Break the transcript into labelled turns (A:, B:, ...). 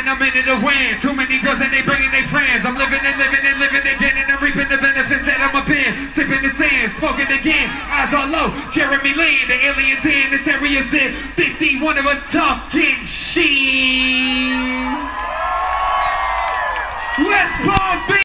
A: I'm in it to win. Too many girls and they bringing their friends. I'm living and living and living again, and I'm reaping the benefits that I'm up in. Sipping the sand, smoking again, eyes all low. Jeremy Lin, the aliens in this area's in 51 of us talking shit. West Palm Beach.